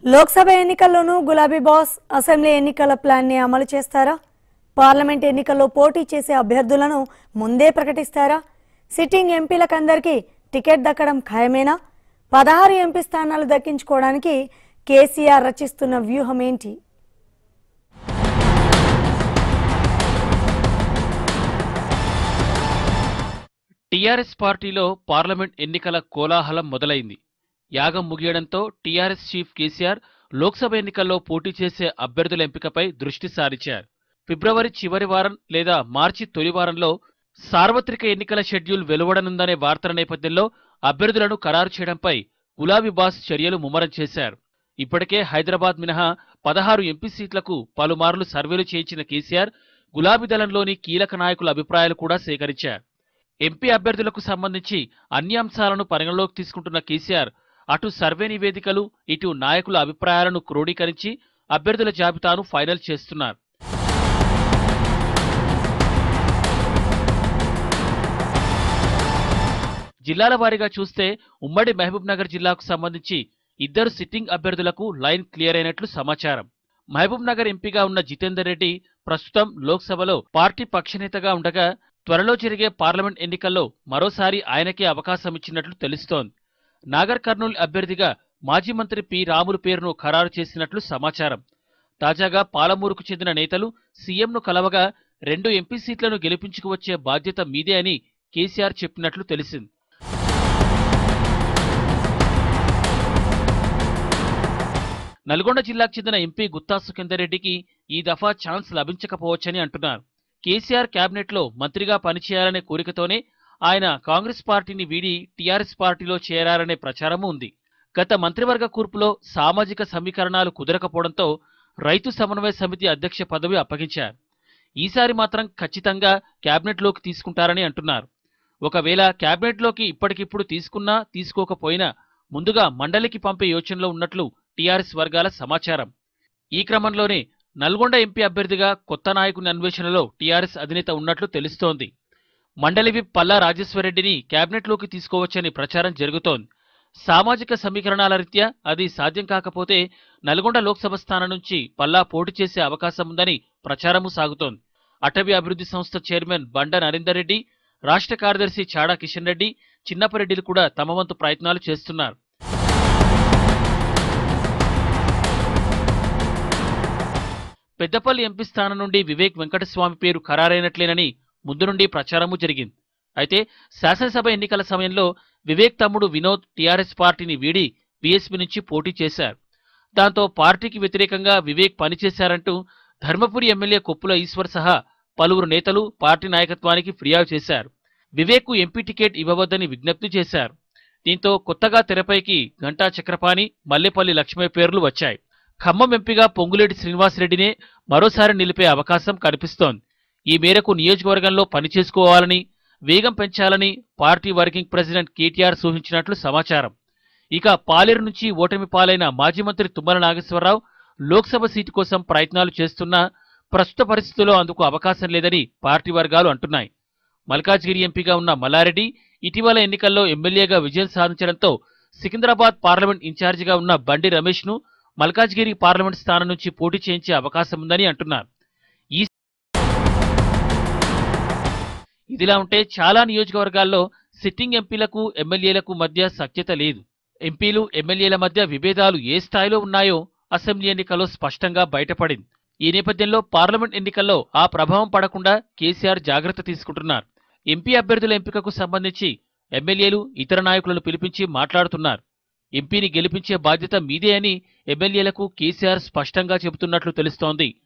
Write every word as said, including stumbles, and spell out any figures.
లోక్సభ ఎన్నికల్లోనూ గులాబీ boss assembly ఎన్నికల ప్లాన్ ని అమలు చేస్తారా? పార్లమెంట్ ఎన్నికల్లో పోటీ చేసే అభ్యర్థులను ముందే ప్రకటిస్తారా? సిట్టింగ్ ఎంపీలకందరికీ టికెట్ దక్కడం ఖాయమేనా? పదహారు ఎంపీ స్థానాలు దక్కించుకోవడానికి కేసీఆర్ రచిస్తున్న వ్యూహం ఏంటి? టీఆర్ఎస్ పార్టీలో పార్లమెంట్ ఎన్నికల కోలాహలం మొదలైంది. యాగం ముగియడంతో టీఆర్ఎస్ చీఫ్ కేసీఆర్ లోక్సభ ఎన్నికల్లో పోటీ చేసే అభ్యర్థుల ఎంపికపై దృష్టి సారించారు. ఫిబ్రవరి చివరి వారం లేదా మార్చి తొలి వారంలో సార్వత్రిక ఎన్నికల షెడ్యూల్ వెలువడనుందనే వార్తల నేపథ్యంలో అభ్యర్థులను ఖరారు చేయడంపై గులాబీ బాస్ చర్యలు ముమ్మరం చేశారు. ఇప్పటికే హైదరాబాద్ మినహా పదహారు ఎంపీ సీట్లకు పలుమార్లు సర్వేలు చేయించిన కేసీఆర్ గులాబీ దళంలోని కీలక నాయకుల అభిప్రాయాలు కూడా సేకరించారు. ఎంపీ అభ్యర్థులకు సంబంధించి అన్ని అంశాలను పరిగణలోకి తీసుకుంటున్న కేసీఆర్ అటు సర్వే నివేదికలు ఇటు నాయకుల అభిప్రాయాలను క్రోడీకరించి అభ్యర్థుల జాబితాను ఫైనల్ చేస్తున్నారు. జిల్లాల వారీగా చూస్తే ఉమ్మడి మహబూబ్ నగర్ జిల్లాకు సంబంధించి ఇద్దరు సిట్టింగ్ అభ్యర్థులకు లైన్ క్లియర్ అయినట్లు సమాచారం. మహబూబ్ నగర్ ఎంపీగా ఉన్న జితేందర్ రెడ్డి ప్రస్తుతం లోక్సభలో పార్టీ పక్షనేతగా ఉండగా త్వరలో జరిగే పార్లమెంట్ ఎన్నికల్లో మరోసారి ఆయనకే అవకాశం ఇచ్చినట్లు తెలుస్తోంది. నాగర్ కర్నూల్ అభ్యర్థిగా మాజీ మంత్రి పి రాములు పేరును ఖరారు చేసినట్లు సమాచారం. తాజాగా పాలమూరుకు చెందిన నేతలు సీఎంను కలవగా రెండు ఎంపీ సీట్లను గెలిపించుకువచ్చే బాధ్యత మీదే అని కేసీఆర్ చెప్పినట్లు తెలిసింది. నల్గొండ జిల్లాకు చెందిన ఎంపీ గుత్తా సుఖేందర్ రెడ్డికి ఈ దఫా ఛాన్స్ లభించకపోవచ్చని అంటున్నారు. కేసీఆర్ క్యాబినెట్లో మంత్రిగా పనిచేయాలనే కోరికతోనే ఆయన కాంగ్రెస్ పార్టీని వీడి టీఆర్ఎస్ పార్టీలో చేరారనే ప్రచారమూ ఉంది. గత మంత్రివర్గ కూర్పులో సామాజిక సమీకరణాలు కుదరకపోవడంతో రైతు సమన్వయ సమితి అధ్యక్ష పదవి అప్పగించారు. ఈసారి మాత్రం ఖచ్చితంగా క్యాబినెట్లోకి తీసుకుంటారని అంటున్నారు. ఒకవేళ క్యాబినెట్లోకి ఇప్పటికిప్పుడు తీసుకున్నా తీసుకోకపోయినా ముందుగా మండలికి పంపే యోచనలో ఉన్నట్లు టీఆర్ఎస్ వర్గాల సమాచారం. ఈ క్రమంలోనే నల్గొండ ఎంపీ అభ్యర్థిగా కొత్త నాయకుని అన్వేషణలో టీఆర్ఎస్ అధినేత ఉన్నట్లు తెలుస్తోంది. మండలి విప్ పల్లా రాజేశ్వరరెడ్డిని క్యాబినెట్లోకి తీసుకోవచ్చని ప్రచారం జరుగుతోంది. సామాజిక సమీకరణాల రీత్యా అది సాధ్యం కాకపోతే నల్గొండ లోక్సభ స్థానం నుంచి పల్లా పోటీ చేసే అవకాశం ఉందని ప్రచారమూ సాగుతోంది. అటవీ అభివృద్ధి సంస్థ చైర్మన్ బండ నరేందర్ రెడ్డి, రాష్ట్ర కార్యదర్శి చాడా కిషన్ రెడ్డి, చిన్నపరెడ్డిలు కూడా తమ వంతు ప్రయత్నాలు చేస్తున్నారు. పెద్దపల్లి ఎంపీ స్థానం నుండి వివేక్ వెంకటస్వామి పేరు ఖరారైనట్లేనని ముందు నుండి ప్రచారమూ జరిగింది. అయితే శాసనసభ ఎన్నికల సమయంలో వివేక్ తమ్ముడు వినోద్ టీఆర్ఎస్ పార్టీని వీడి బీఎస్పీ నుంచి పోటీ చేశారు. దాంతో పార్టీకి వ్యతిరేకంగా వివేక్ పనిచేశారంటూ ధర్మపురి ఎమ్మెల్యే కొప్పుల ఈశ్వర్ సహా పలువురు నేతలు పార్టీ నాయకత్వానికి ఫిర్యాదు చేశారు. వివేక్ కు ఎంపీ టికెట్ ఇవ్వవద్దని విజ్ఞప్తి చేశారు. దీంతో కొత్తగా తెరపైకి గంటా చక్రపాణి, మల్లేపల్లి లక్ష్మయ్య పేర్లు వచ్చాయి. ఖమ్మం ఎంపీగా పొంగులేటి శ్రీనివాసరెడ్డినే మరోసారి నిలిపే అవకాశం కనిపిస్తోంది. ఈ మేరకు నియోజకవర్గంలో పనిచేసుకోవాలని, వేగం పెంచాలని పార్టీ వర్కింగ్ ప్రెసిడెంట్ కేటీఆర్ సూచించినట్లు సమాచారం. ఇక పాలేరు నుంచి ఓటమి పాలైన మాజీ మంత్రి తుమ్మల నాగేశ్వరరావు లోక్సభ సీటు కోసం ప్రయత్నాలు చేస్తున్నా ప్రస్తుత పరిస్థితుల్లో అందుకు అవకాశం లేదని పార్టీ వర్గాలు అంటున్నాయి. మల్కాజ్గిరి ఎంపీగా ఉన్న మల్లారెడ్డి ఇటీవల ఎన్నికల్లో ఎమ్మెల్యేగా విజయం సాధించడంతో సికింద్రాబాద్ పార్లమెంట్ ఇన్ఛార్జిగా ఉన్న బండి రమేష్ ను మల్కాజ్గిరి పార్లమెంట్ స్థానం నుంచి పోటీ చేయించే అవకాశం ఉందని అంటున్నారు. ఈ ఇదిలా ఉంటే చాలా నియోజకవర్గాల్లో సిట్టింగ్ ఎంపీలకు ఎమ్మెల్యేలకు మధ్య సఖ్యత లేదు. ఎంపీలు ఎమ్మెల్యేల మధ్య విభేదాలు ఏ స్థాయిలో ఉన్నాయో అసెంబ్లీ ఎన్నికల్లో స్పష్టంగా బయటపడింది. ఈ నేపథ్యంలో పార్లమెంట్ ఎన్నికల్లో ఆ ప్రభావం పడకుండా కేసీఆర్ జాగ్రత్త తీసుకుంటున్నారు. ఎంపీ అభ్యర్థుల ఎంపికకు సంబంధించి ఎమ్మెల్యేలు ఇతర నాయకులను పిలిపించి మాట్లాడుతున్నారు. ఎంపీని గెలిపించే బాధ్యత మీదే అని ఎమ్మెల్యేలకు కేసీఆర్ స్పష్టంగా చెబుతున్నట్లు తెలుస్తోంది.